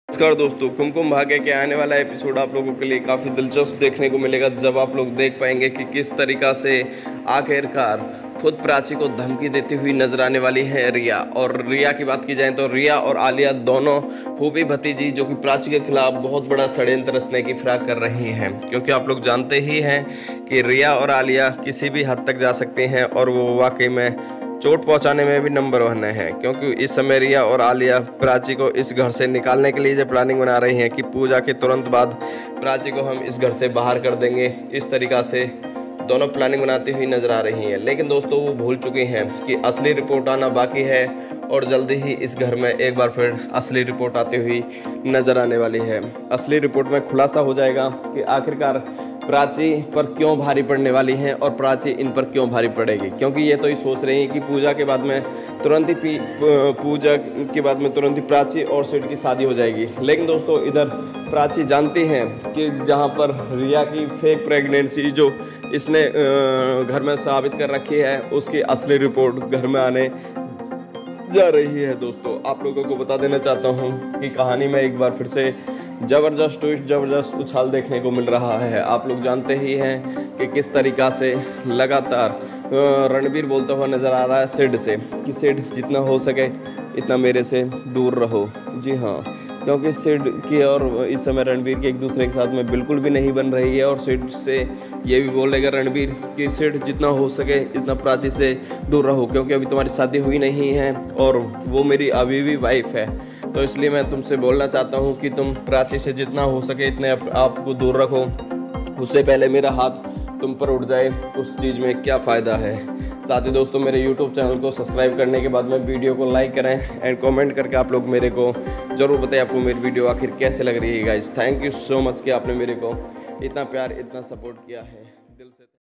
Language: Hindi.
नमस्कार दोस्तों, कुमकुम भाग्य के आने वाला एपिसोड आप लोगों के लिए काफ़ी दिलचस्प देखने को मिलेगा, जब आप लोग देख पाएंगे कि किस तरीक़ा से आखिरकार खुद प्राची को धमकी देती हुई नजर आने वाली है रिया। और रिया की बात की जाए तो रिया और आलिया दोनों फूफी भतीजी जो कि प्राची के खिलाफ बहुत बड़ा षड्यंत्र रचने की फिराक कर रही हैं, क्योंकि आप लोग जानते ही हैं कि रिया और आलिया किसी भी हद तक जा सकती हैं और वो वाकई में चोट पहुंचाने में भी नंबर 1 है। क्योंकि इस समय रिया और आलिया प्राची को इस घर से निकालने के लिए जो प्लानिंग बना रही हैं कि पूजा के तुरंत बाद प्राची को हम इस घर से बाहर कर देंगे, इस तरीक़ा से दोनों प्लानिंग बनाती हुई नज़र आ रही हैं। लेकिन दोस्तों वो भूल चुकी हैं कि असली रिपोर्ट आना बाकी है और जल्दी ही इस घर में एक बार फिर असली रिपोर्ट आती हुई नज़र आने वाली है। असली रिपोर्ट में खुलासा हो जाएगा कि आखिरकार प्राची पर क्यों भारी पड़ने वाली हैं और प्राची इन पर क्यों भारी पड़ेगी। क्योंकि ये तो ही सोच रही हैं कि पूजा के बाद में तुरंत ही प्राची और सिड की शादी हो जाएगी। लेकिन दोस्तों इधर प्राची जानती हैं कि जहां पर रिया की फेक प्रेगनेंसी जो इसने घर में साबित कर रखी है, उसकी असली रिपोर्ट घर में आने जा रही है। दोस्तों आप लोगों को बता देना चाहता हूं कि कहानी में एक बार फिर से ज़बरदस्त ट्विस्ट, ज़बरदस्त उछाल देखने को मिल रहा है। आप लोग जानते ही हैं कि किस तरीक़ा से लगातार रणबीर बोलता हुआ नज़र आ रहा है सिड से कि सिड जितना हो सके इतना मेरे से दूर रहो। जी हाँ, क्योंकि सिड की और इस समय रणबीर की एक दूसरे के साथ में बिल्कुल भी नहीं बन रही है और सिड से ये भी बोलेगा रणबीर कि सिड जितना हो सके इतना प्राची से दूर रहो, क्योंकि अभी तुम्हारी शादी हुई नहीं है और वो मेरी अभी भी वाइफ है। तो इसलिए मैं तुमसे बोलना चाहता हूँ कि तुम प्राची से जितना हो सके इतने आप को दूर रखो, उससे पहले मेरा हाथ तुम पर उठ जाए उस चीज़ में क्या फ़ायदा है। साथ ही दोस्तों मेरे YouTube चैनल को सब्सक्राइब करने के बाद में वीडियो को लाइक करें एंड कमेंट करके आप लोग मेरे को ज़रूर बताएं आपको मेरी वीडियो आखिर कैसे लग रही है। Guys thank you so much कि आपने मेरे को इतना प्यार, इतना सपोर्ट किया है दिल से।